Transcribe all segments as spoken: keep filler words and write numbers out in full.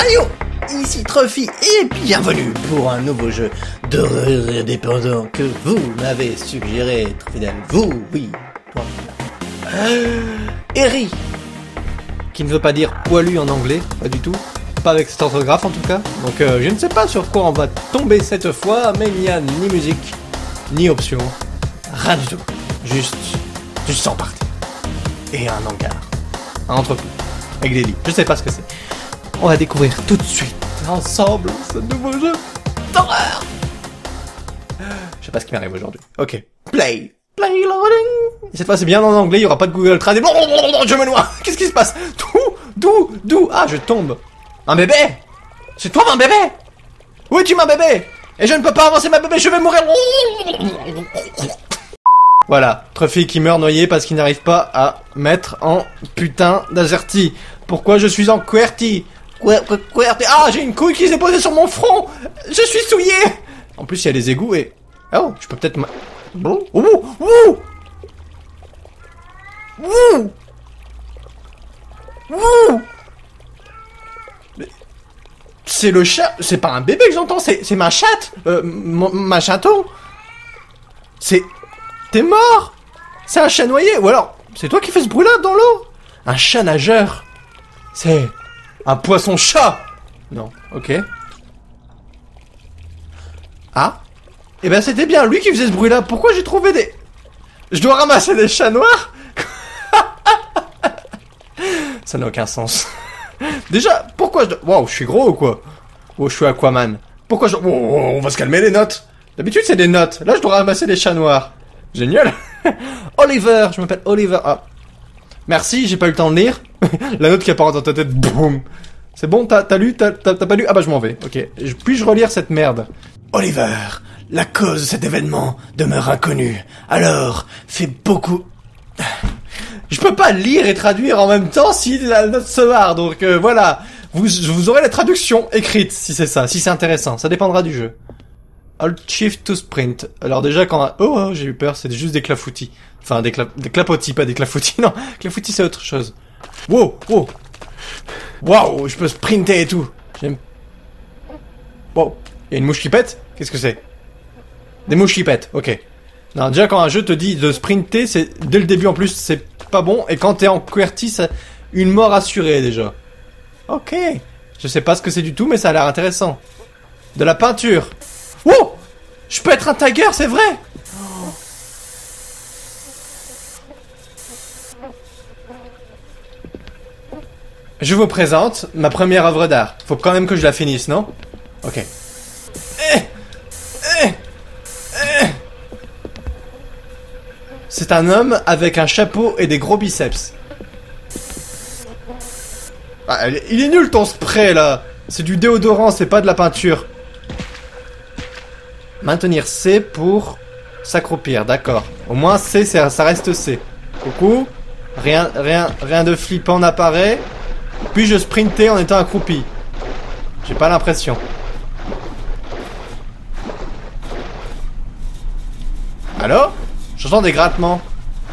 Allez, ici Trophy et bienvenue pour un nouveau jeu d'horreur indépendant que vous m'avez suggéré, très fidèle. Vous, oui, toi. Euh, Eri, qui ne veut pas dire poilu en anglais, pas du tout. Pas avec cette orthographe en tout cas. Donc euh, je ne sais pas sur quoi on va tomber cette fois, mais il n'y a ni musique, ni option. Rien du tout. Juste du sang par terre. Et un hangar. Un entrepôt. Avec des lits. Je sais pas ce que c'est. On va découvrir tout de suite, ensemble, ce nouveau jeu d'horreur. Je sais pas ce qui m'arrive aujourd'hui. Ok. Play. Play loading. Cette fois c'est bien en anglais, il y aura pas de Google Trad. Je me noie. Qu'est-ce qui se passe? D'où? D'où? D'où? Ah, je tombe. Un bébé? C'est toi mon bébé? Où es-tu ma bébé? Et je ne peux pas avancer ma bébé, je vais mourir. Voilà, Trophy qui meurt noyé parce qu'il n'arrive pas à mettre en putain d'azerty. Pourquoi je suis en QWERTY? QWERTY. Ah, j'ai une couille qui s'est posée sur mon front. Je suis souillé. En plus, il y a les égouts et... Oh, je peux peut-être... Ma... Ouh, ouh, ouh, ouh, ouh. C'est le chat... C'est pas un bébé que j'entends, c'est c'est ma chatte. Euh, ma chaton. C'est... T'es mort. C'est un chat noyé. Ou alors, c'est toi qui fais ce bruit-là dans l'eau? Un chat nageur. C'est... un poisson-chat. Non, ok. Ah. Eh ben c'était bien lui qui faisait ce bruit-là. Pourquoi j'ai trouvé des... Je dois ramasser des chats noirs? Ça n'a aucun sens. Déjà, pourquoi je dois... Waouh, je suis gros ou quoi? Oh, je suis Aquaman. Pourquoi je... Oh, on va se calmer les notes. D'habitude c'est des notes. Là je dois ramasser des chats noirs. Génial. Oliver, je m'appelle Oliver. Ah. Merci, j'ai pas eu le temps de lire. La note qui apparaît dans ta tête, boum. C'est bon, t'as lu, t'as pas lu? Ah bah je m'en vais, ok. Puis-je relire cette merde? Oliver, la cause de cet événement demeure inconnue. Alors, fais beaucoup... Je peux pas lire et traduire en même temps si la note se barre, donc euh, voilà. Vous, vous aurez la traduction écrite, si c'est ça, si c'est intéressant. Ça dépendra du jeu. Alt Shift to Sprint. Alors déjà quand... Oh, oh j'ai eu peur, c'est juste des clafoutis. Enfin, des, cla... des clapotis, pas des clafoutis. Non, clafoutis c'est autre chose. Wow, wow. Waouh, je peux sprinter et tout. J'aime... Wow. Il y a une mouche qui pète? Qu'est-ce que c'est? Des mouches qui pètent, ok. Non, déjà quand un jeu te dit de sprinter, c'est... Dès le début en plus, c'est pas bon. Et quand t'es en QWERTY, c'est une mort assurée déjà. Ok. Je sais pas ce que c'est du tout, mais ça a l'air intéressant. De la peinture. Oh! Je peux être un tiger, c'est vrai! Je vous présente ma première œuvre d'art. Faut quand même que je la finisse, non? Ok. Eh! Eh! Eh! C'est un homme avec un chapeau et des gros biceps. Ah, il est nul ton spray là! C'est du déodorant, c'est pas de la peinture. Maintenir C pour s'accroupir, d'accord. Au moins C, ça reste C. Coucou. Rien, rien, rien de flippant n'apparaît. Puis-je sprinter en étant accroupi? J'ai pas l'impression. Allô? J'entends des grattements.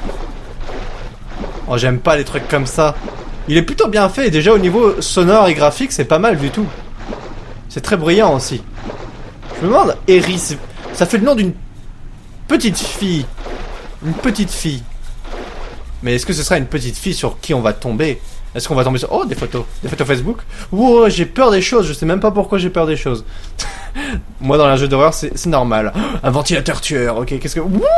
Oh, j'aime pas les trucs comme ça. Il est plutôt bien fait. Déjà au niveau sonore et graphique, c'est pas mal du tout. C'est très brillant aussi. Je me demande, Eri, ça fait le nom d'une petite fille. Une petite fille. Mais est-ce que ce sera une petite fille sur qui on va tomber? Est-ce qu'on va tomber sur... Oh, des photos. Des photos Facebook. Wow, j'ai peur des choses. Je sais même pas pourquoi j'ai peur des choses. Moi, dans un jeu d'horreur, c'est normal. Un ventilateur tueur. Ok, qu'est-ce que... Wouh!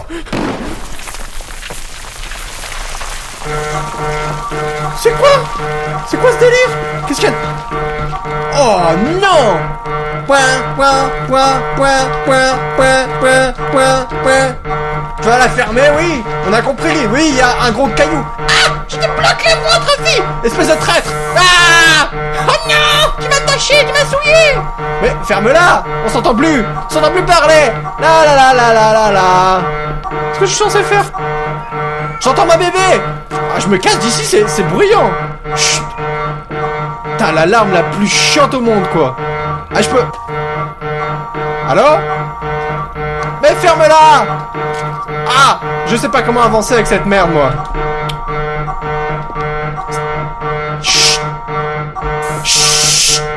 C'est quoi? C'est quoi ce délire? Qu'est-ce qu'il y a? Oh non! Point, point, point, point, point, point, point, point, point. Tu vas la fermer, oui? On a compris, oui, il y a un gros caillou. Ah! Je te bloque les voies, Trophy! Espèce de traître! Ah! Oh non! Tu m'as taché, tu m'as souillé! Mais ferme-la! On s'entend plus! On s'entend plus parler! La la la la la la la! Qu'est-ce que je suis censé faire? J'entends ma bébé! Ah, je me casse d'ici, c'est bruyant! Chut! T'as l'alarme la plus chiante au monde, quoi! Ah, je peux... Allô? Mais ferme-la! Ah! Je sais pas comment avancer avec cette merde, moi! Chut! Chut!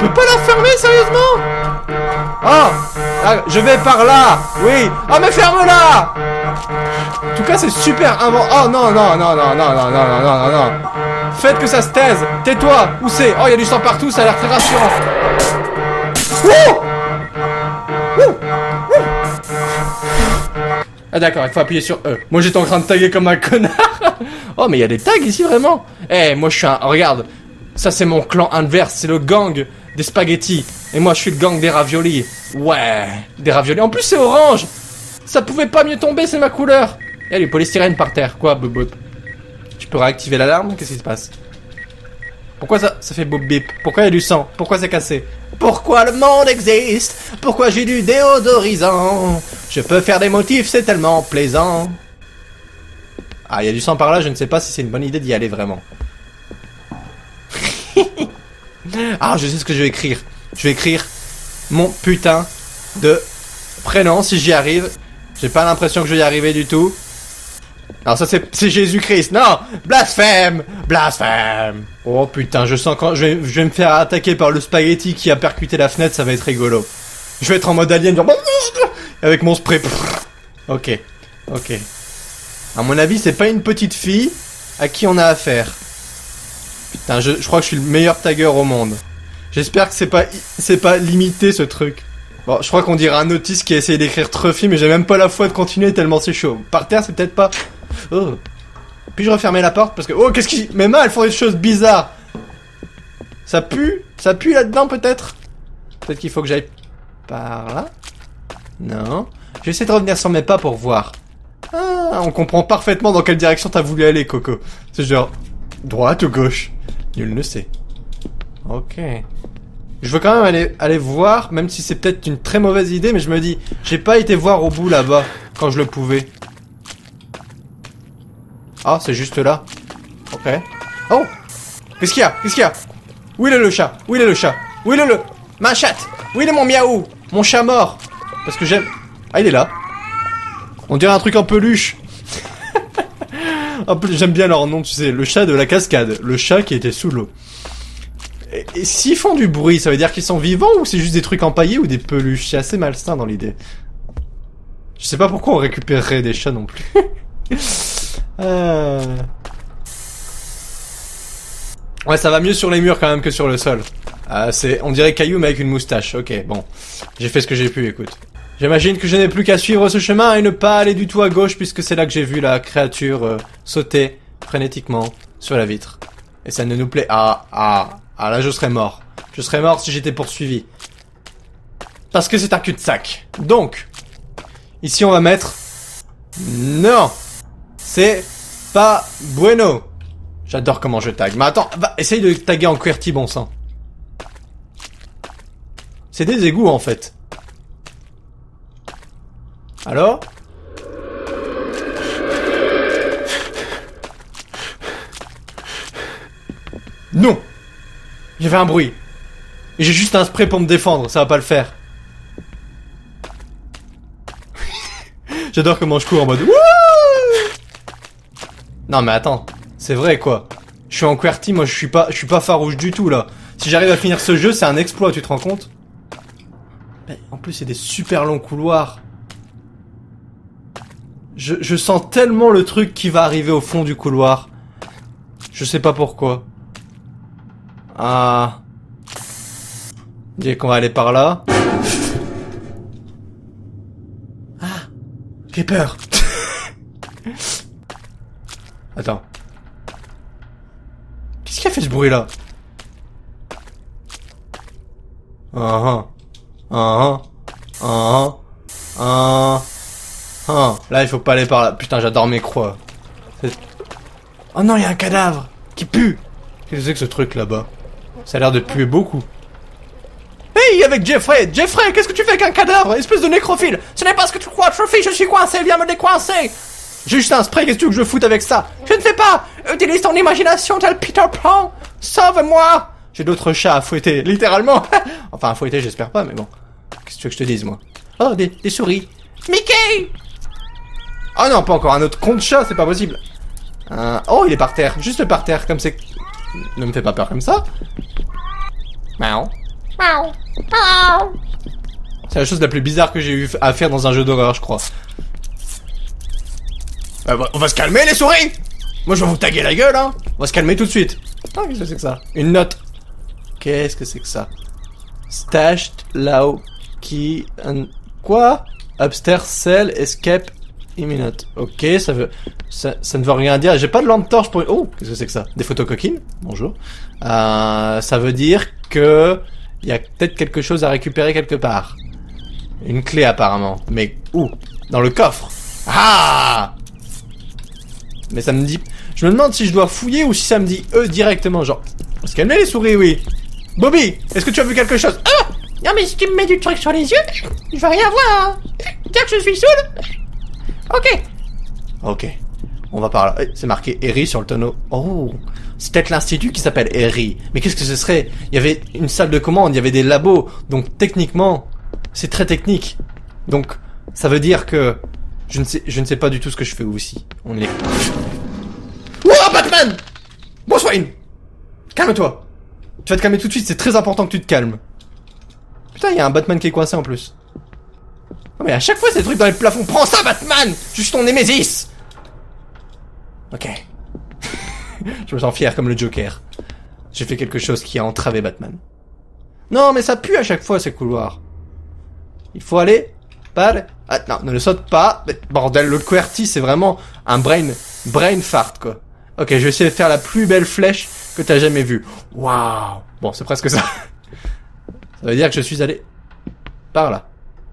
peux pas la fermer, sérieusement? Oh, ah, je vais par là. Oui. Oh, mais ferme-la. En tout cas, c'est super invent... Oh, non, non, non, non, non, non, non, non, non, non. Faites que ça se taise. Tais-toi. Où c'est? Oh, il y a du sang partout, ça a l'air très rassurant. Ouh. Ouh. Ouh. Ah d'accord, il faut appuyer sur E. Moi j'étais en train de taguer comme un connard. Oh mais il y a des tags ici vraiment. Eh hey, moi je suis un... Regarde. Ça c'est mon clan inverse, c'est le gang des spaghettis. Et moi je suis le gang des raviolis. Ouais, des raviolis. En plus c'est orange. Ça pouvait pas mieux tomber, c'est ma couleur. Il y a du polystyrène par terre. Quoi, boop boop. Tu peux réactiver l'alarme? Qu'est-ce qui se passe? Pourquoi ça, ça fait boop bip? Pourquoi il y a du sang? Pourquoi c'est cassé? Pourquoi le monde existe? Pourquoi j'ai du déodorisant? Je peux faire des motifs, c'est tellement plaisant. Ah, il y a du sang par là, je ne sais pas si c'est une bonne idée d'y aller vraiment. Ah, je sais ce que je vais écrire. Je vais écrire mon putain de prénom si j'y arrive. J'ai pas l'impression que je vais y arriver du tout. Alors ça c'est Jésus-Christ. Non, blasphème, blasphème. Oh putain, je sens quand je vais, je vais me faire attaquer par le spaghetti qui a percuté la fenêtre, ça va être rigolo. Je vais être en mode alien, genre avec mon spray. Ok, ok. À mon avis, c'est pas une petite fille à qui on a affaire. Putain, je, je crois que je suis le meilleur tagueur au monde. J'espère que c'est pas c'est pas limité ce truc. Bon, je crois qu'on dirait un autiste qui a essayé d'écrire Truffy, mais j'ai même pas la foi de continuer tellement c'est chaud. Par terre, c'est peut-être pas... Oh. Puis-je refermer la porte parce que... Oh, qu'est-ce qui... Mes mains, elles font des choses bizarres. Ça pue? Ça pue là-dedans, peut-être? Peut-être qu'il faut que j'aille par là? Non. Je vais essayer de revenir sur mes pas pour voir. Ah, on comprend parfaitement dans quelle direction t'as voulu aller, Coco. C'est genre... Droite ou gauche? Nul ne sait. Ok. Je veux quand même aller, aller voir, même si c'est peut-être une très mauvaise idée, mais je me dis, j'ai pas été voir au bout là-bas, quand je le pouvais. Ah, c'est juste là. Ok. Oh! Qu'est-ce qu'il y a? Qu'est-ce qu'il y a? Où il est le chat? Où il est le chat? Où il est le... Ma chatte! Où il est mon miaou? Mon chat mort? Parce que j'aime... Ah, il est là. On dirait un truc en peluche. En plus, j'aime bien leur nom, tu sais, le chat de la cascade. Le chat qui était sous l'eau. Et, et s'ils font du bruit, ça veut dire qu'ils sont vivants ou c'est juste des trucs empaillés ou des peluches? C'est assez malsain dans l'idée. Je sais pas pourquoi on récupérerait des chats non plus. euh... Ouais, ça va mieux sur les murs quand même que sur le sol. Ah, c'est, on dirait Caillou mais avec une moustache. Ok, bon. J'ai fait ce que j'ai pu, écoute. J'imagine que je n'ai plus qu'à suivre ce chemin et ne pas aller du tout à gauche puisque c'est là que j'ai vu la créature euh, sauter frénétiquement sur la vitre. Et ça ne nous plaît... Ah, ah... Ah là je serais mort. Je serais mort si j'étais poursuivi. Parce que c'est un cul-de-sac. Donc, ici on va mettre... Non. C'est pas bueno. J'adore comment je tag. Mais attends, va, essaye de taguer en QWERTY, bon sang. C'est des égouts en fait. Alors? Non. Il y avait un bruit. Et j'ai juste un spray pour me défendre, ça va pas le faire. J'adore comment je cours en mode wouh. Non mais attends, c'est vrai quoi. Je suis en QWERTY, moi je suis pas je suis pas farouche du tout là. Si j'arrive à finir ce jeu, c'est un exploit, tu te rends compte? Mais en plus, c'est des super longs couloirs. Je, je sens tellement le truc qui va arriver au fond du couloir. Je sais pas pourquoi. Ah. Dès qu'on va aller par là. Ah. J'ai peur. Attends. Qu'est-ce qui a fait ce bruit là? Ah ah. Ah ah. Ah ah. Là il faut pas aller par là. Putain, j'adore mes croix. Oh non, il y a un cadavre qui pue. Qu'est-ce que c'est que ce truc là-bas? Ça a l'air de puer beaucoup. Hey, avec Jeffrey! Jeffrey, qu'est-ce que tu fais avec un cadavre? Espèce de nécrophile! Ce n'est pas ce que tu crois, Trophy, je suis coincé, viens me décoincer! J'ai juste un spray, qu'est-ce que tu veux que je foute avec ça? Je ne sais pas! Utilise ton imagination tel Peter Pan! Sauve-moi! J'ai d'autres chats à fouetter, littéralement! Enfin, à fouetter, j'espère pas, mais bon. Qu'est-ce que tu veux que je te dise, moi? Oh, des, des souris! Mickey! Oh non, pas encore un autre con de chat, c'est pas possible! Euh, oh, il est par terre, juste par terre, comme c'est... Ne me fais pas peur comme ça. Non. C'est la chose la plus bizarre que j'ai eu à faire dans un jeu d'horreur, je crois. Euh, on va se calmer, les souris! Moi, je vais vous taguer la gueule, hein! On va se calmer tout de suite. Ah, qu'est-ce que c'est que ça? Une note. Qu'est-ce que c'est que ça? Stashed, low, key, and... Quoi? Upstairs, cell, escape, imminent. Ok, ça veut... Ça, ça ne veut rien dire. J'ai pas de lampe torche pour... Oh, qu'est-ce que c'est que ça? Des photos coquines? Bonjour. Euh, ça veut dire que... Il y a peut-être quelque chose à récupérer quelque part. Une clé, apparemment. Mais où? Dans le coffre. Ah! Mais ça me dit... Je me demande si je dois fouiller ou si ça me dit eux directement, genre... On se calmer les souris, oui. Bobby, est-ce que tu as vu quelque chose? Ah! Non mais si tu me mets du truc sur les yeux, je vais rien voir, hein. Dire que je suis saoul. Ok. Ok. On va par là. Eh, c'est marqué Harry sur le tonneau. Oh, c'est peut-être l'institut qui s'appelle Harry. Mais qu'est-ce que ce serait? Il y avait une salle de commande, il y avait des labos. Donc techniquement, c'est très technique. Donc ça veut dire que je ne sais, je ne sais pas du tout ce que je fais aussi. On est... Oh, Batman! Bonsoir. Calme-toi. Tu vas te calmer tout de suite, c'est très important que tu te calmes. Putain, il y a un Batman qui est coincé en plus. Non mais à chaque fois ces trucs dans les plafonds. Prends ça, Batman! Je suis ton némésis! Ok. Je me sens fier comme le Joker. J'ai fait quelque chose qui a entravé Batman. Non mais ça pue à chaque fois ces couloirs. Il faut aller par... Ah non, ne le saute pas. Mais, bordel, le QWERTY c'est vraiment un brain... brain fart quoi. Ok, je vais essayer de faire la plus belle flèche que t'as jamais vue. Waouh. Bon, c'est presque ça. Ça veut dire que je suis allé par là.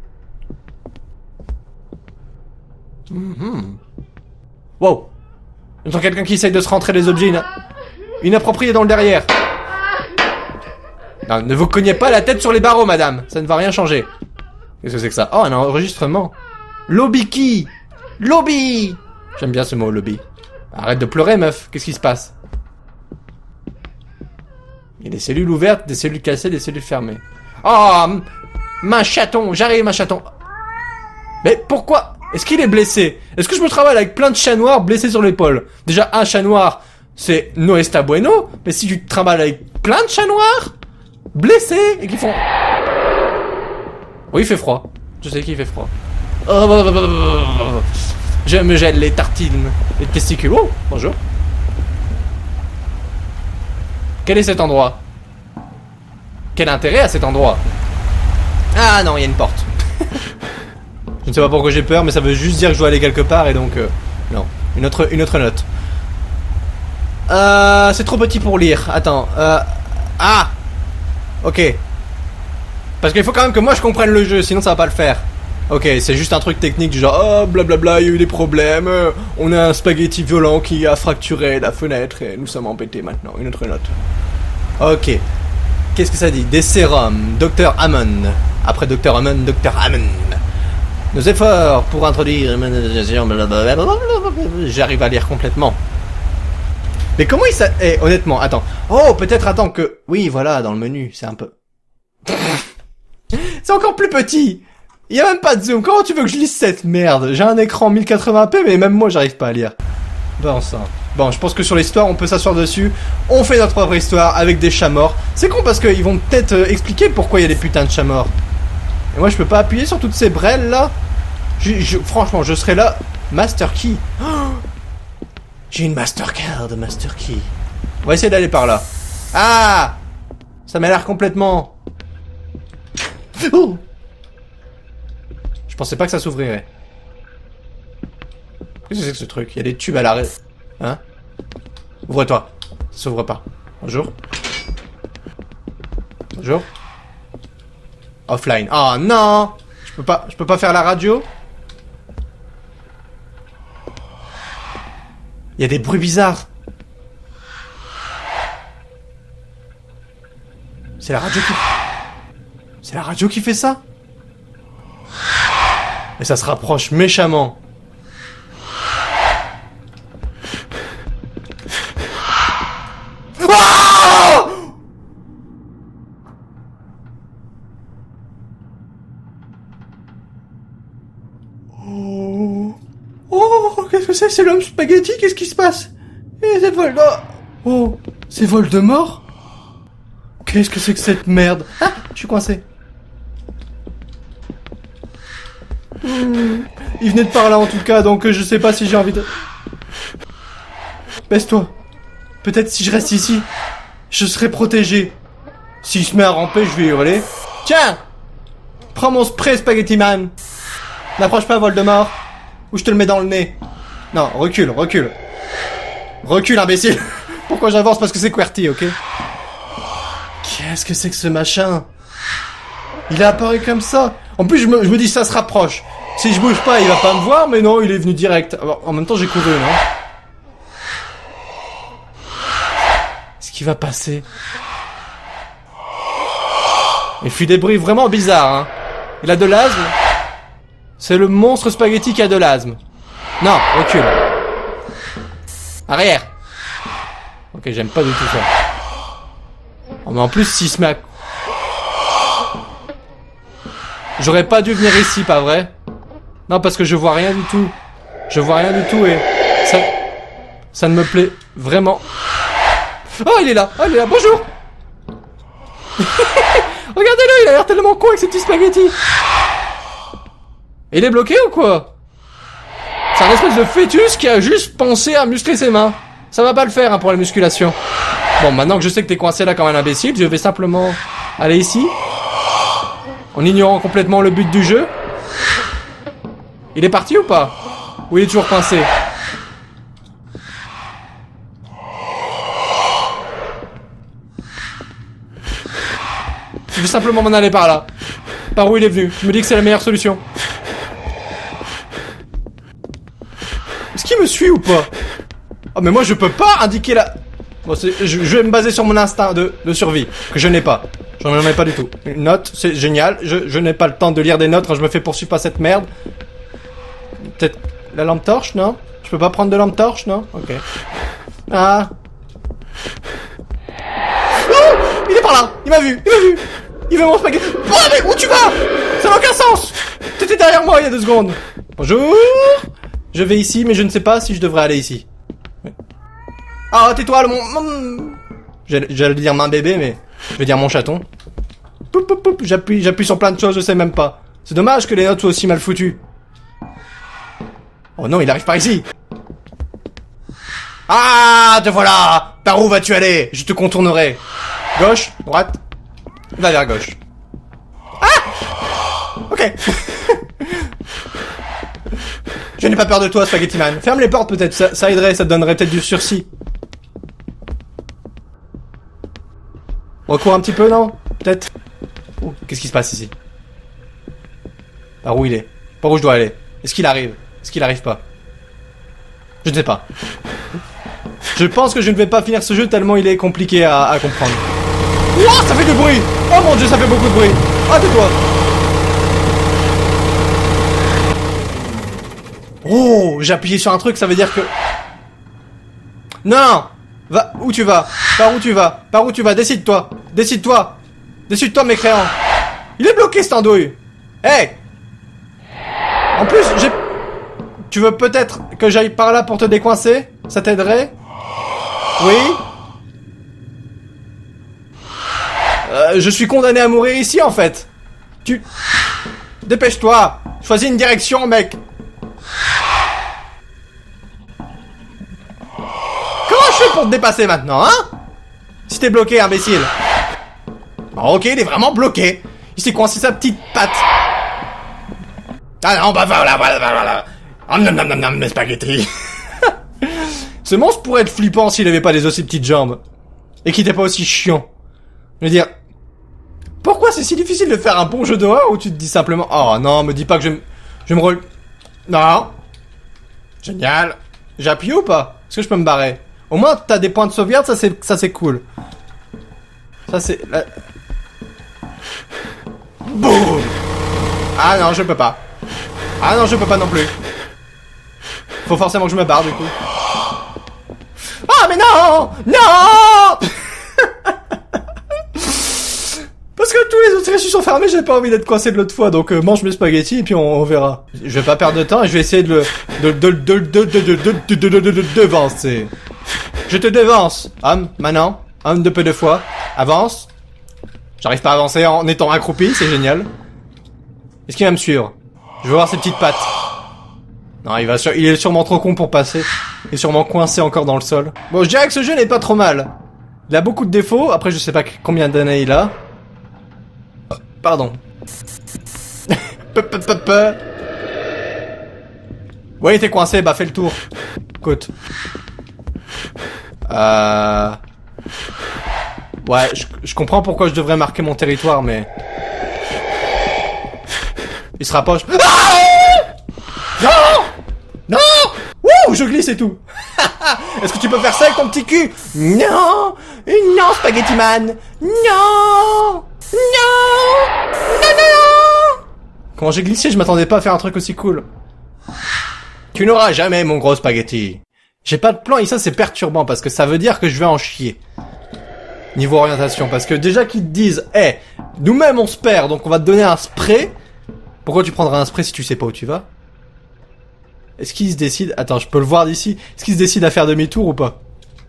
Mm-hmm. Wow. J'entends quelqu'un qui essaye de se rentrer les objets ina... inappropriés dans le derrière. Non, ne vous cognez pas la tête sur les barreaux, madame. Ça ne va rien changer. Qu'est-ce que c'est que ça? Oh, un enregistrement. Lobby key. Lobby. J'aime bien ce mot, lobby. Arrête de pleurer, meuf. Qu'est-ce qui se passe? Il y a des cellules ouvertes, des cellules cassées, des cellules fermées. Oh, ma chaton. J'arrive, ma chaton. Mais pourquoi? Est-ce qu'il est blessé? Est-ce que je me travaille avec plein de chats noirs blessés sur l'épaule? Déjà, un chat noir, c'est no está bueno. Mais si tu te travailles avec plein de chats noirs blessés et qui font... Oui, il fait froid. Je sais qu'il fait froid. Je me gèle les tartines, les testicules. Oh, bonjour. Quel est cet endroit? Quel intérêt à cet endroit? Ah non, il y a une porte. Je ne sais pas pourquoi j'ai peur, mais ça veut juste dire que je dois aller quelque part et donc... Euh, non. Une autre, une autre note. Euh... C'est trop petit pour lire. Attends. Euh... Ah! Ok. Parce qu'il faut quand même que moi je comprenne le jeu, sinon ça va pas le faire. Ok, c'est juste un truc technique du genre... Oh, blablabla, il y a eu des problèmes. Euh, on a un spaghetti violent qui a fracturé la fenêtre et nous sommes embêtés maintenant. Une autre note. Ok. Qu'est-ce que ça dit? Des sérums. Docteur Hammond. Après Docteur Hammond, Docteur Hammond. Nos efforts pour introduire... J'arrive à lire complètement. Mais comment il s'a... Eh, honnêtement, attends. Oh, peut-être attends que... Oui, voilà, dans le menu, c'est un peu... C'est encore plus petit. Il y a même pas de zoom. Comment tu veux que je lise cette merde? J'ai un écran mille quatre-vingts p, mais même moi, j'arrive pas à lire. Bon, ça... Bon, je pense que sur l'histoire, on peut s'asseoir dessus. On fait notre propre histoire avec des chats morts. C'est con parce qu'ils vont peut-être euh, expliquer pourquoi il y a des putains de chats morts. Et moi, je peux pas appuyer sur toutes ces brelles, là. Je, je, franchement, je serai là. Master Key. Oh, j'ai une Master Card, Master Key. On va essayer d'aller par là. Ah! Ça m'a l'air complètement... Oh, je pensais pas que ça s'ouvrirait. Qu'est-ce que c'est que ce truc? Il y a des tubes à l'arrêt. Hein? Ouvre-toi. Ça s'ouvre pas. Bonjour. Bonjour. Offline. Oh non! Je peux pas, je peux pas faire la radio? Il y a des bruits bizarres. C'est la radio qui... C'est la radio qui fait ça? Et ça se rapproche méchamment. Oh, oh, qu'est-ce que c'est? C'est l'homme spaghetti? Qu'est-ce qui se passe? Et c'est Voldemort. Oh, c'est Voldemort? Qu'est-ce que c'est que cette merde? Ah, Je suis coincé. Mmh. Il venait de par là en tout cas, donc je sais pas si j'ai envie de... Baisse-toi. Peut-être si je reste ici, je serai protégé. S'il se met à ramper, je vais hurler. Tiens! Prends mon spray, Spaghetti Man. N'approche pas, Voldemort. Ou je te le mets dans le nez. Non, recule, recule. Recule, imbécile. Pourquoi j'avance? Parce que c'est QWERTY, ok? Qu'est-ce que c'est que ce machin? Il est apparu comme ça. En plus, je me, je me dis, ça se rapproche. Si je bouge pas, il va pas me voir, mais non, il est venu direct. Alors, en même temps, j'ai couru, non? Qu'est-ce qui va passer? Il fait des bruits vraiment bizarres, hein. Il a de l'asthme. C'est le monstre spaghetti qui a de l'asthme. Non, recule. Arrière. Ok, j'aime pas du tout ça. Oh, mais en plus, s'il se met à... J'aurais pas dû venir ici, pas vrai? Non, parce que je vois rien du tout. Je vois rien du tout et... Ça... Ça ne me plaît vraiment... Oh, il est là. Oh, il est là. Bonjour. Regardez-le, il a l'air tellement con avec ses petits spaghettis. Il est bloqué ou quoi? C'est un espèce de fœtus qui a juste pensé à muscler ses mains. Ça va pas le faire hein, pour la musculation. Bon, maintenant que je sais que t'es coincé là comme un imbécile, je vais simplement aller ici. En ignorant complètement le but du jeu. Il est parti ou pas? Ou il est toujours coincé? Je vais simplement m'en aller par là. Par où il est venu. Je me dis que c'est la meilleure solution. Est-ce qu'il me suit ou pas? Oh mais moi je peux pas indiquer la... Bon, je, je vais me baser sur mon instinct de, de survie. Que je n'ai pas. J'en ai pas du tout. Une note, c'est génial. Je, je n'ai pas le temps de lire des notes quand je me fais poursuivre par cette merde. Peut-être la lampe torche, non? Je peux pas prendre de lampe torche, non? Ok. Ah. Oh, il est par là. Il m'a vu. Il m'a vu. Il veut mon spaghetti. Oh mais où tu vas? Ça n'a aucun sens. T'étais derrière moi il y a deux secondes. Bonjour. Je vais ici, mais je ne sais pas si je devrais aller ici. Ah, tais-toi, mon... mon... J'allais dire main bébé, mais... Je vais dire mon chaton. Poup, poup, poup. J'appuie, j'appuie sur plein de choses, je sais même pas. C'est dommage que les notes soient aussi mal foutues. Oh non, il arrive par ici. Ah, te voilà. Par où vas-tu aller? Je te contournerai. Gauche, droite. Va vers gauche. Ah. Ok. Je n'ai pas peur de toi, Spaghetti Man. Ferme les portes peut-être, ça, ça aiderait, ça te donnerait peut-être du sursis. Recours un petit peu, non? Peut-être. Oh, qu'est-ce qui se passe ici? Par où il est? Par où je dois aller? Est-ce qu'il arrive? Est-ce qu'il arrive pas? Je ne sais pas. Je pense que je ne vais pas finir ce jeu tellement il est compliqué à, à comprendre. Ouah, ça fait du bruit! Oh mon dieu, ça fait beaucoup de bruit! Ah, tais-toi! Oh, j'ai appuyé sur un truc, ça veut dire que... Non! Va, où tu vas? Par où tu vas? Par où tu vas? Décide-toi! Décide-toi! Décide-toi, mécréant! Il est bloqué, cette andouille! Hey! En plus, j'ai... Tu veux peut-être que j'aille par là pour te décoincer? Ça t'aiderait? Oui? Euh, je suis condamné à mourir ici, en fait! Tu... Dépêche-toi! Choisis une direction, mec! Comment je fais pour te dépasser maintenant, hein? Si t'es bloqué, imbécile. Oh, ok, il est vraiment bloqué. Il s'est coincé sa petite patte. Ah non, bah voilà, voilà, voilà. Oh, nom, nom, nom, nom, mes spaghettis. Ce monstre pourrait être flippant s'il avait pas des aussi petites jambes. Et qu'il était pas aussi chiant. Je veux dire... Pourquoi c'est si difficile de faire un bon jeu d'horreur où tu te dis simplement... Oh non, me dis pas que je... Je me re... Non. Génial. J'ai appuyé ou pas? Est-ce que je peux me barrer? Au moins, t'as des points de sauvegarde, ça c'est ça c'est cool. Ça c'est... La... Boum. Ah non, je peux pas. Ah non, je peux pas non plus. Faut forcément que je me barre du coup. Ah mais non. Non. Parce que tous les autres issues sont fermés, j'ai pas envie d'être coincé de l'autre fois, donc euh, mange mes spaghettis et puis on, on verra. Je vais pas perdre de temps et je vais essayer de le... de de de de de de de de de de devancer. Je te devance. Homme, maintenant. Homme de peu de fois. Avance. J'arrive pas à avancer en étant accroupi, c'est génial. Est-ce qu'il va me suivre? Je veux voir ses petites pattes. Non, il va sur... il est sûrement trop con pour passer. Il est sûrement coincé encore dans le sol. Bon, je dirais que ce jeu n'est pas trop mal. Il a beaucoup de défauts. Après, je sais pas combien d'années il a. Pardon. Ouais, t'es coincé, bah fais le tour. Écoute. Euh... Ouais, je, je comprends pourquoi je devrais marquer mon territoire, mais... Il se rapproche. Ah non! Non! Wouh, je glisse et tout. Est-ce que tu peux faire ça avec ton petit cul? Non! Non, Spaghetti Man! Non! Non! Non, non, non! Comment j'ai glissé, je m'attendais pas à faire un truc aussi cool. Tu n'auras jamais mon gros spaghetti. J'ai pas de plan et ça c'est perturbant parce que ça veut dire que je vais en chier. Niveau orientation, parce que déjà qu'ils te disent, hé, hey, nous-mêmes on se perd, donc on va te donner un spray. Pourquoi tu prendras un spray si tu sais pas où tu vas? Est-ce qu'il se décide... Attends, je peux le voir d'ici. Est-ce qu'il se décide à faire demi-tour ou pas?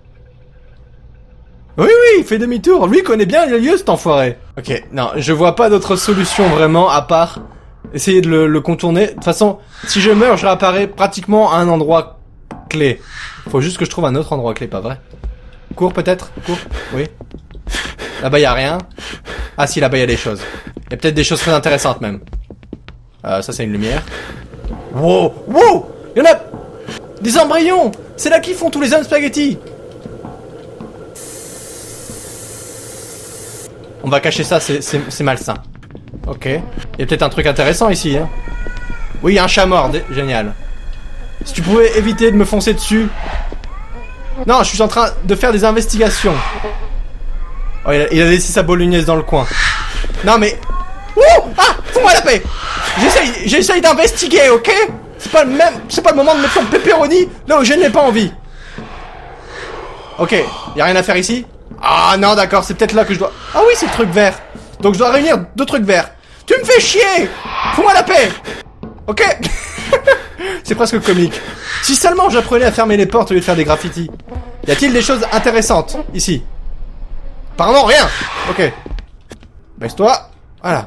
Oui, oui, il fait demi-tour. Lui, il connaît bien les lieux, cet enfoiré. Ok, non, je vois pas d'autre solution vraiment, à part essayer de le, le contourner. De toute façon, si je meurs, je réapparais pratiquement à un endroit clé. Faut juste que je trouve un autre endroit clé, pas vrai? Cours, peut-être? Cours? Oui. Là-bas, y a rien. Ah si, là-bas, y a des choses. Y a peut-être des choses très intéressantes, même. Euh, ça, c'est une lumière. Wow! Wow! Y'en a... Des embryons! C'est là qu'ils font tous les hommes spaghettis! On va cacher ça, c'est malsain. Ok. Il y a peut-être un truc intéressant ici, hein. Oui, il y a un chat mort. Génial. Si tu pouvais éviter de me foncer dessus... Non, je suis en train de faire des investigations. Oh, il a, il a laissé sa bolognaise dans le coin. Non, mais... Ouh! Ah! Fous-moi la paix! J'essaye, j'essaye d'investiguer, ok? C'est pas le même... C'est pas le moment de mettre ton pepperoni là où je n'ai pas envie. Ok. Y a rien à faire ici? Ah non, d'accord, c'est peut-être là que je dois... Ah oui, c'est le truc vert. Donc je dois réunir deux trucs verts. Tu me fais chier! Fous-moi la paix! Ok? C'est presque comique. Si seulement j'apprenais à fermer les portes au lieu de faire des graffitis. Y a-t-il des choses intéressantes ici? Apparemment rien. Ok. Baisse-toi. Voilà.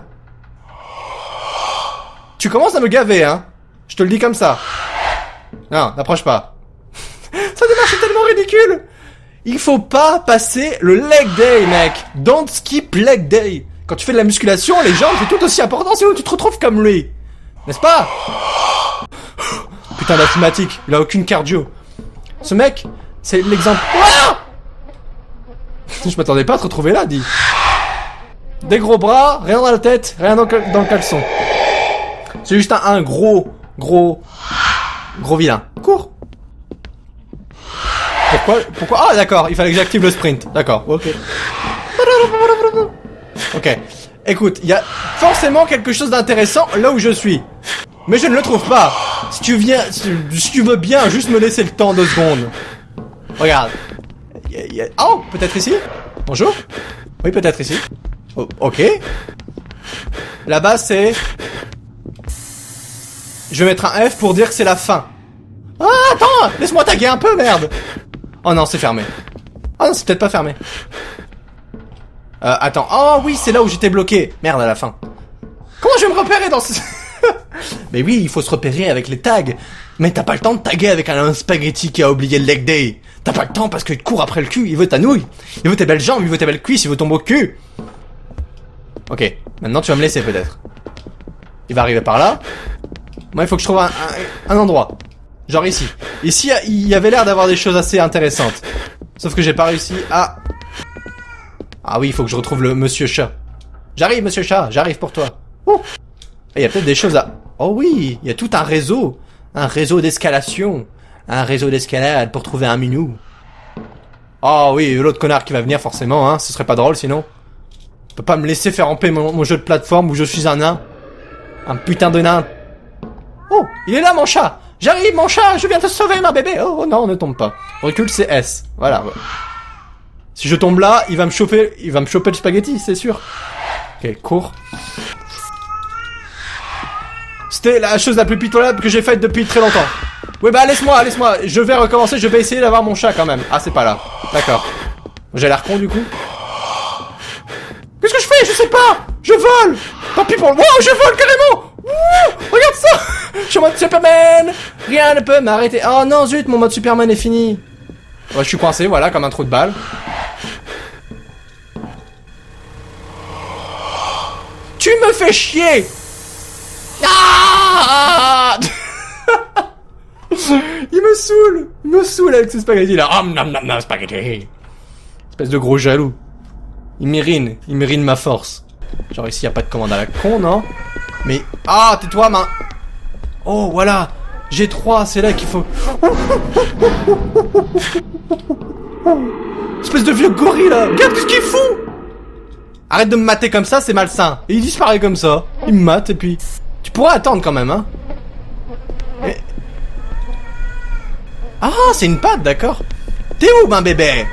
Tu commences à me gaver, hein. Je te le dis comme ça. Non, n'approche pas. Ça démarche tellement ridicule. Il faut pas passer le leg day, mec. Don't skip leg day. Quand tu fais de la musculation, les jambes, c'est tout aussi important, sinon tu te retrouves comme lui. N'est-ce pas? Putain d'asthmatique, il a aucune cardio. Ce mec, c'est l'exemple... Ah! Je m'attendais pas à te retrouver là, dis. Des gros bras, rien dans la tête, rien dans, dans le caleçon. C'est juste un, un gros, gros, gros vilain. Cours. Pourquoi, pourquoi? Ah d'accord, il fallait que j'active le sprint. D'accord, ok. Ok. Écoute, il y a forcément quelque chose d'intéressant là où je suis. Mais je ne le trouve pas. Si tu viens, si tu veux bien juste me laisser le temps deux secondes. Regarde. Y a, y a... Oh, peut-être ici? Bonjour? Oui, peut-être ici. Oh, ok. Là-bas, c'est... Je vais mettre un F pour dire que c'est la fin. Ah, attends! Laisse-moi taguer un peu, merde! Oh non, c'est fermé. Oh non, c'est peut-être pas fermé. Euh, attends. Oh oui, c'est là où j'étais bloqué. Merde, à la fin. Comment je vais me repérer dans ce... Mais oui, il faut se repérer avec les tags. Mais t'as pas le temps de taguer avec un, un spaghetti qui a oublié le leg day. T'as pas le temps parce qu'il te court après le cul. Il veut ta nouille. Il veut tes belles jambes, il veut tes belles cuisses, il veut ton beau cul. Ok, maintenant tu vas me laisser peut-être. Il va arriver par là. Moi, il faut que je trouve un, un, un endroit. Genre ici. Ici, il y avait l'air d'avoir des choses assez intéressantes. Sauf que j'ai pas réussi à... Ah oui, il faut que je retrouve le monsieur chat. J'arrive, monsieur chat, j'arrive pour toi. Oh. Il y a peut-être des choses à... Oh oui, il y a tout un réseau. Un réseau d'escalation. Un réseau d'escalade pour trouver un minou. Oh oui, l'autre connard qui va venir forcément, hein. Ce serait pas drôle sinon. On peut pas me laisser faire ramper mon, mon jeu de plateforme où je suis un nain. Un putain de nain. Oh, il est là mon chat. J'arrive mon chat, je viens te sauver ma bébé. Oh non, ne tombe pas. Recule, c'est S. Voilà. Si je tombe là, il va me choper, il va me choper le spaghetti, c'est sûr. Ok, cours. C'était la chose la plus pitoyable que j'ai faite depuis très longtemps. Oui bah laisse-moi, laisse-moi. Je vais recommencer, je vais essayer d'avoir mon chat quand même. Ah c'est pas là. D'accord. J'ai l'air con du coup. Qu'est-ce que je fais? je sais pas. Je vole. Tant pis pour le... Wow, je vole carrément. Wouh, regarde ça. Je suis en mode Superman. Rien ne peut m'arrêter. Oh non, zut, mon mode Superman est fini. Ouais, je suis coincé, voilà, comme un trou de balle. Tu me fais chier. Ah. Il me saoule. Il me saoule avec ces spaghettis là. Oh, nom, nom, nom, spaghetti. Espèce de gros jaloux. Il m'irrine. Il m'irrine ma force. Genre ici, y a pas de commande à la con, non? Mais... Ah, tais-toi, main. Oh, voilà. G trois, c'est là qu'il faut... Espèce de vieux gorille, là. Regarde ce qu'il fout. Arrête de me mater comme ça, c'est malsain. Et il disparaît comme ça. Il me mate, et puis... Tu pourrais attendre quand même, hein. Mais... Ah, c'est une patte, d'accord. T'es où, ma bébé?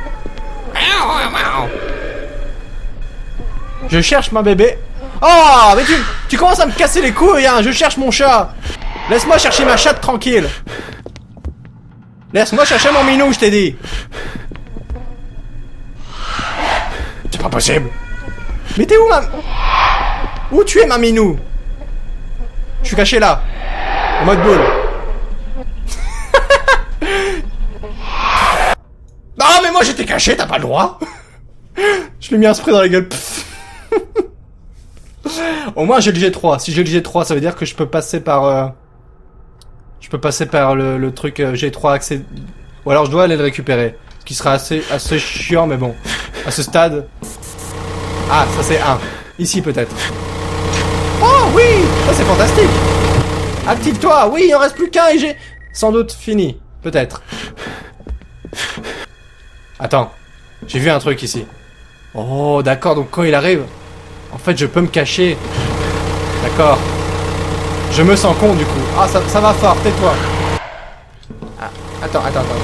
Je cherche ma bébé. Oh, mais tu, tu commences à me casser les couilles, hein. Je cherche mon chat. Laisse-moi chercher ma chatte tranquille. Laisse-moi chercher mon minou, je t'ai dit. C'est pas possible. Mais t'es où, ma... Où tu es, ma minou? Je suis caché là. En mode boule. Non, mais moi j'étais caché, t'as pas le droit. Je lui ai mis un spray dans la gueule. Au moins j'ai le G trois. Si j'ai le G trois, ça veut dire que je peux passer par... Euh... Je peux passer par le, le truc euh, G trois accès... Ou alors je dois aller le récupérer. Ce qui sera assez, assez chiant, mais bon. À ce stade... Ah, ça c'est un. Ici peut-être. Oh oui, ça c'est fantastique. Active-toi. Oui, il en reste plus qu'un et j'ai... Sans doute fini. Peut-être. Attends. J'ai vu un truc ici. Oh, d'accord, donc quand il arrive... En fait, je peux me cacher. D'accord. Je me sens con, du coup. Ah, ça, ça va fort, tais-toi. Ah, attends, attends, attends.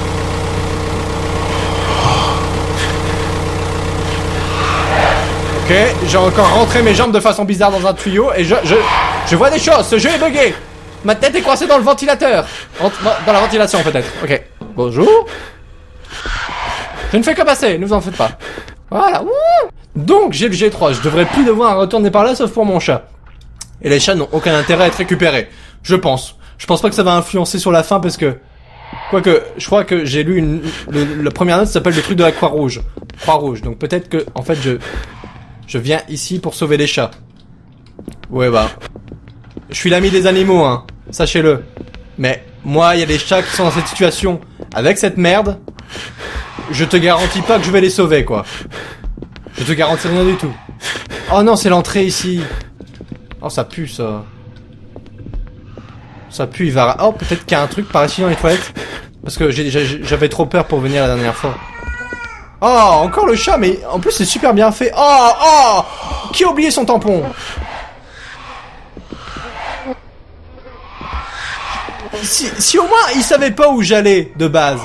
Ok, j'ai encore rentré mes jambes de façon bizarre dans un tuyau et je, je, je vois des choses. Ce jeu est bugué. Ma tête est coincée dans le ventilateur. Dans, dans la ventilation, peut-être. Ok. Bonjour. Je ne fais que passer, ne vous en faites pas. Voilà. Ouh. Donc, j'ai le G trois. Je devrais plus devoir retourner par là, sauf pour mon chat. Et les chats n'ont aucun intérêt à être récupérés. Je pense. Je pense pas que ça va influencer sur la fin parce que... Quoique, je crois que j'ai lu une... Le, la première note s'appelle le truc de la Croix-Rouge. Croix-Rouge. Donc peut-être que, en fait, je... Je viens ici pour sauver les chats. Ouais, bah... Je suis l'ami des animaux, hein. Sachez-le. Mais, moi, il y a des chats qui sont dans cette situation. Avec cette merde... Je te garantis pas que je vais les sauver, quoi. Je te garantis rien du tout. Oh non, c'est l'entrée ici. Oh, ça pue, ça. Ça pue, il va... Oh, peut-être qu'il y a un truc par ici dans les toilettes. Parce que j'avais trop peur pour venir la dernière fois. Oh, encore le chat, mais en plus, c'est super bien fait. Oh, oh! Qui a oublié son tampon? Si, si au moins, il savait pas où j'allais, de base.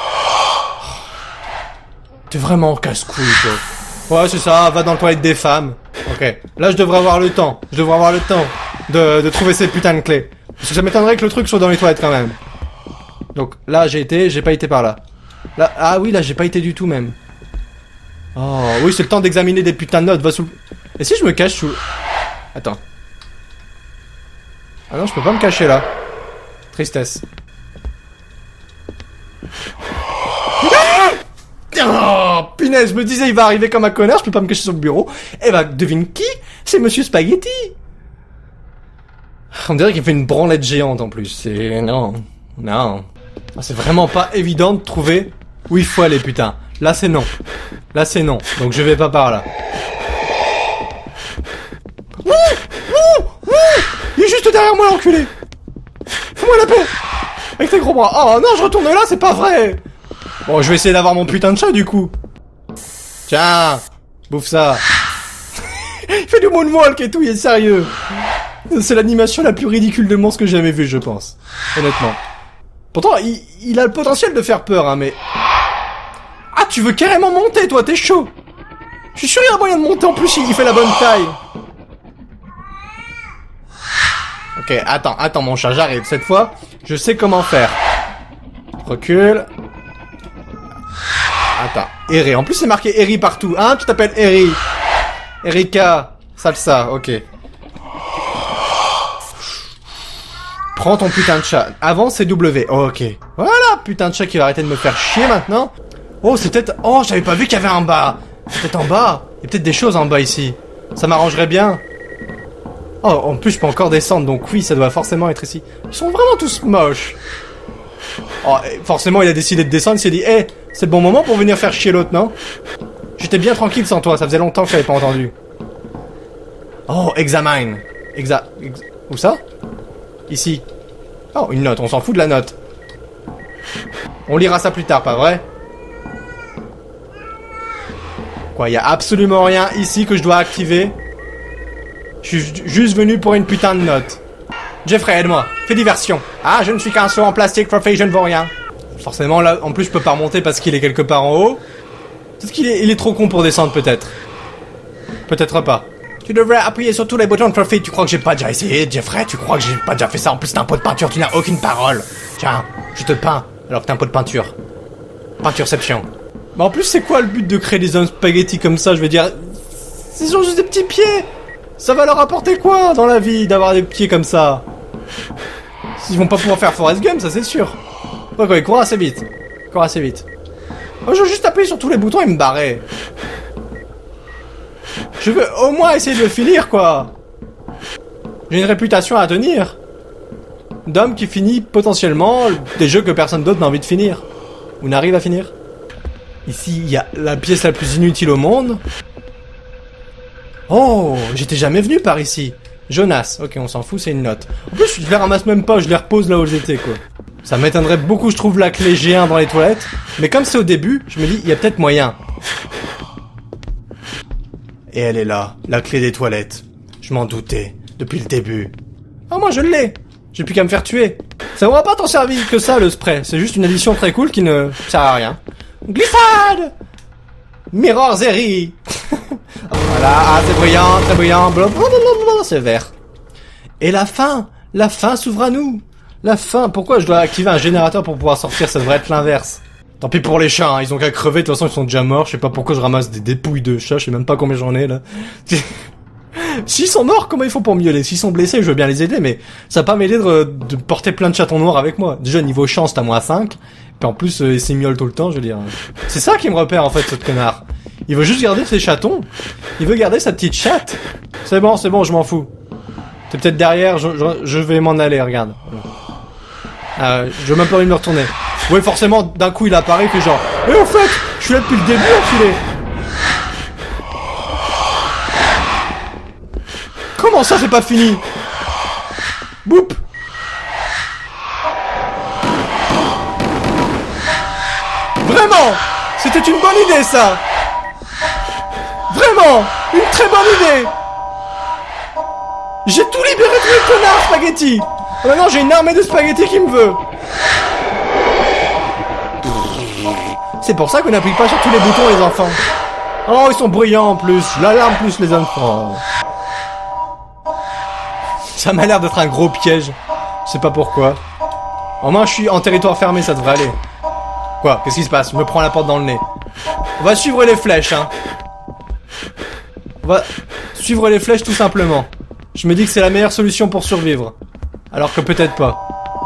T'es vraiment casse-couille, toi. Ouais, c'est ça, va dans le toilette des femmes. Ok. Là, je devrais avoir le temps. Je devrais avoir le temps de, de trouver ces putains de clés. Parce que ça m'étonnerait que le truc soit dans les toilettes, quand même. Donc, là, j'ai été, j'ai pas été par là. Là, ah oui, là, j'ai pas été du tout, même. Oh, oui, c'est le temps d'examiner des putains de notes. Va sous... Et si je me cache sous... Attends. Ah non, je peux pas me cacher, là. Tristesse. Oh, punaise, je me disais il va arriver comme un connard, je peux pas me cacher sur le bureau. Eh bah, devine qui? C'est Monsieur Spaghetti. On dirait qu'il fait une branlette géante en plus. C'est... Non. Non. C'est vraiment pas évident de trouver où il faut aller, putain. Là, c'est non. Là, c'est non. Donc, je vais pas par là. Ouh, ouh, ouh, il est juste derrière moi, l'enculé. Fais-moi la paix. Avec tes gros bras. Oh non, je retourne là, c'est pas vrai. Bon, je vais essayer d'avoir mon putain de chat, du coup. Tiens, bouffe ça. Il fait du moonwalk et tout, il est sérieux. C'est l'animation la plus ridicule de monstre que j'ai jamais vue, je pense. Honnêtement. Pourtant, il, il a le potentiel de faire peur, hein, mais... Ah, tu veux carrément monter, toi, t'es chaud. Je suis sûr qu'il y a moyen de monter, en plus, il fait la bonne taille. Ok, attends, attends, mon chat, j'arrive. Cette fois, je sais comment faire. Recule. Attends, Eri. En plus, c'est marqué Eri partout. Hein, tu t'appelles Eri. Erika, salsa, ok. Prends ton putain de chat. Avant, c'est W. Oh, ok. Voilà, putain de chat qui va arrêter de me faire chier maintenant. Oh, c'est peut-être... Oh, j'avais pas vu qu'il y avait un bas. C'est peut-être en bas. Il y a peut-être des choses en bas ici. Ça m'arrangerait bien. Oh, en plus, je peux encore descendre, donc oui, ça doit forcément être ici. Ils sont vraiment tous moches. Oh, forcément, il a décidé de descendre, il s'est dit, hé, hey, c'est le bon moment pour venir faire chier l'autre, non? J'étais bien tranquille sans toi, ça faisait longtemps que je t'avais pas entendu. Oh, examine. Exa... Ex... Où ça? Ici. Oh, une note, on s'en fout de la note. On lira ça plus tard, pas vrai? Quoi, y a absolument rien ici que je dois activer? Je suis juste venu pour une putain de note. Jeffrey, aide-moi. Fais diversion. Ah, je ne suis qu'un seau en plastique, Fluffy, je ne vaux rien. Forcément, là, en plus, je peux pas remonter parce qu'il est quelque part en haut. Peut-être qu'il est, il est trop con pour descendre, peut-être. Peut-être pas. Tu devrais appuyer sur tous les boutons de Fluffy. Tu crois que j'ai pas déjà essayé, Jeffrey? Tu crois que j'ai pas déjà fait ça? En plus, t'as un pot de peinture, tu n'as aucune parole. Tiens, je te peins, alors que t'as un pot de peinture. Peintureception. Mais en plus, c'est quoi le but de créer des hommes spaghettis comme ça? Je veux dire... C'est juste des petits pieds. Ça va leur apporter quoi dans la vie d'avoir des pieds comme ça? Ils vont pas pouvoir faire Forrest Gump, ça c'est sûr. Ouais, quoi, ils courent assez vite. Ils courent assez vite. Moi, je veux juste appuyer sur tous les boutons et me barrer. Je veux au moins essayer de le finir, quoi. J'ai une réputation à tenir. D'homme qui finit potentiellement des jeux que personne d'autre n'a envie de finir. Ou n'arrive à finir. Ici, il y a la pièce la plus inutile au monde. Oh, j'étais jamais venu par ici. Jonas, ok, on s'en fout, c'est une note. En plus, je les ramasse même pas, je les repose là où j'étais, quoi. Ça m'étonnerait beaucoup, je trouve la clé G un dans les toilettes. Mais comme c'est au début, je me dis, il y a peut-être moyen. Et elle est là, la clé des toilettes. Je m'en doutais, depuis le début. Ah, moi je l'ai. J'ai plus qu'à me faire tuer. Ça n'aura pas tant servi que ça, le spray. C'est juste une addition très cool qui ne sert à rien. Glissade! Mirror Zeri. Voilà, ah, c'est brillant, très brillant, blablabla, c'est vert. Et la fin, la fin s'ouvre à nous. La fin, pourquoi je dois activer un générateur pour pouvoir sortir? Ça devrait être l'inverse. Tant pis pour les chats, hein, ils ont qu'à crever, de toute façon ils sont déjà morts, je sais pas pourquoi je ramasse des dépouilles de chats, je sais même pas combien j'en ai là. S'ils sont morts, comment ils font pour miauler? S'ils sont blessés, je veux bien les aider, mais ça va pas m'aider de, de porter plein de chatons noirs avec moi. Déjà niveau chance, t'as moins cinq, puis en plus euh, ils miaulent tout le temps, je veux dire. C'est ça qui me repère en fait, ce connard. Il veut juste garder ses chatons. Il veut garder sa petite chatte. C'est bon, c'est bon, je m'en fous. T'es peut-être derrière, je, je, je vais m'en aller, regarde. Euh, je veux même pas envie de me retourner. Oui, forcément, d'un coup il apparaît que genre... Et en fait, je suis là depuis le début, enfilé. Comment ça, c'est pas fini? Boop. Vraiment, c'était une bonne idée, ça. Vraiment, une très bonne idée. J'ai tout libéré tous les connards, spaghetti. Maintenant, j'ai une armée de spaghettis qui me veut. C'est pour ça qu'on n'appuie pas sur tous les boutons, les enfants. Oh, ils sont bruyants en plus. L'alarme plus les enfants. Ça m'a l'air d'être un gros piège. Je sais pas pourquoi. Au moins, je suis en territoire fermé, ça devrait aller. Quoi? Qu'est-ce qui se passe? Je me prends la porte dans le nez. On va suivre les flèches, hein. On va suivre les flèches tout simplement. Je me dis que c'est la meilleure solution pour survivre. Alors que peut-être pas.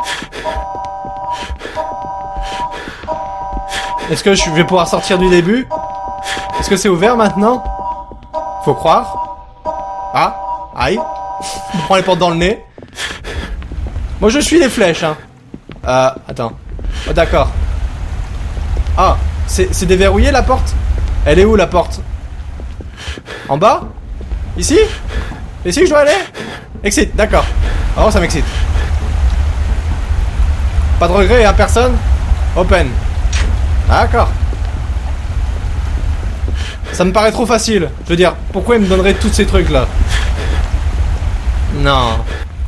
Est-ce que je vais pouvoir sortir du début? Est-ce que c'est ouvert maintenant? Faut croire. Ah, aïe. Je prends les portes dans le nez. Moi je suis les flèches, hein. Euh, attends. Oh, d'accord. Ah, c'est déverrouillé la porte? Elle est où la porte? En bas? Ici? Ici que je dois aller? Exit, d'accord. Oh, ça m'excite. Pas de regret, hein, personne? Open. D'accord. Ça me paraît trop facile. Je veux dire, pourquoi il me donnerait tous ces trucs là? Non.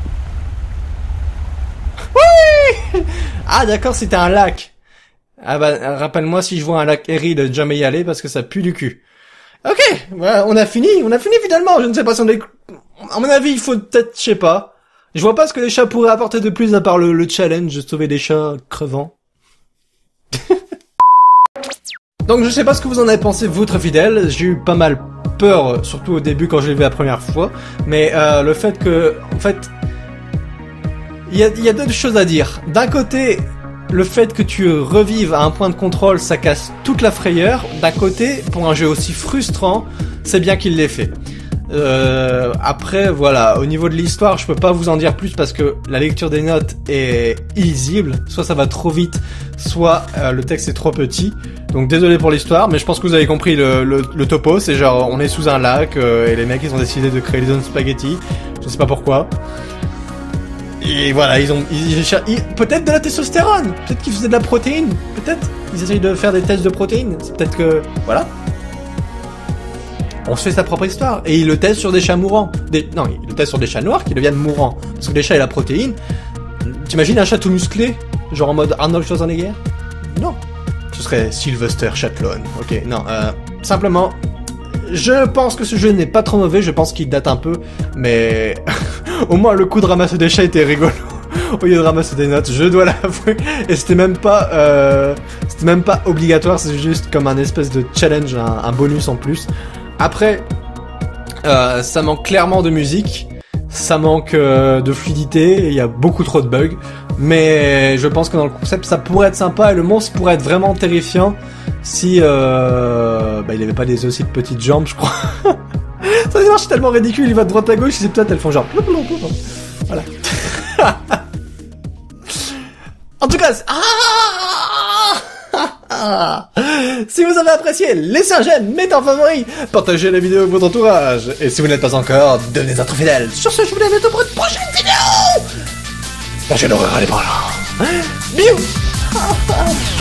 Oui. Ah d'accord, c'était un lac. Ah bah, rappelle-moi si je vois un lac Erie de jamais y aller parce que ça pue du cul. Ok, bah, on a fini, on a fini finalement. Je ne sais pas si on est... À mon avis, il faut peut-être, je sais pas. Je vois pas ce que les chats pourraient apporter de plus à part le, le challenge de sauver des chats crevants. Donc je sais pas ce que vous en avez pensé, vous, très fidèles. J'ai eu pas mal peur, surtout au début quand je l'ai vu la première fois. Mais euh, le fait que, en fait, il y a, y a deux choses à dire. D'un côté, le fait que tu revives à un point de contrôle, ça casse toute la frayeur. D'un côté, pour un jeu aussi frustrant, c'est bien qu'il l'ait fait. Euh, après, voilà, au niveau de l'histoire, je peux pas vous en dire plus parce que la lecture des notes est illisible. Soit ça va trop vite, soit euh, le texte est trop petit. Donc désolé pour l'histoire, mais je pense que vous avez compris le, le, le topo. C'est genre, on est sous un lac euh, et les mecs ils ont décidé de créer des zones spaghetti. Je sais pas pourquoi. Et voilà, ils ont, ils, ils, peut-être de la testostérone, peut-être qu'ils faisaient de la protéine, peut-être ils essayent de faire des tests de protéines. C'est peut-être que, voilà. On se fait sa propre histoire. Et il le teste sur des chats mourants. Des... Non, il le teste sur des chats noirs qui deviennent mourants. Parce que les chats et la protéine. T'imagines un chat tout musclé? Genre en mode Arnold Schwarzenegger? Non. Ce serait Sylvester Stallone. Ok, non. Euh, simplement, je pense que ce jeu n'est pas trop mauvais. Je pense qu'il date un peu. Mais au moins le coup de ramasser des chats était rigolo. Au lieu de ramasser des notes, je dois l'avouer. Et c'était même pas, euh, c'était même pas obligatoire. C'est juste comme un espèce de challenge, un, un bonus en plus. Après, euh, ça manque clairement de musique, ça manque euh, de fluidité, il y a beaucoup trop de bugs, mais je pense que dans le concept ça pourrait être sympa et le monstre pourrait être vraiment terrifiant si euh, bah, il avait pas des aussi de petites jambes, je crois. Ça marche tellement ridicule, il va de droite à gauche, ses peut-être elles font genre... Voilà. En tout cas, ah Ah. Si vous avez apprécié, laissez un j'aime, mettez en favori, partagez la vidéo avec votre entourage, et si vous n'êtes pas encore, devenez un trop fidèle. Sur ce, je vous dis à bientôt pour une prochaine vidéo. La chaîne horreur, elle est par là. Bisous.